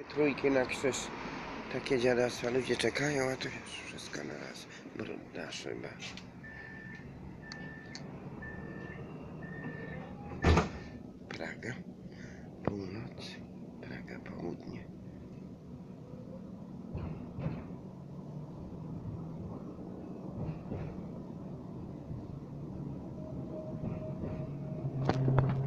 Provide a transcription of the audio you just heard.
Trójki na krzyż. Takie dziadostwa. Ludzie czekają, a tu już wszystko na raz. Brudna szyba. Praga. Północ. Praga południe.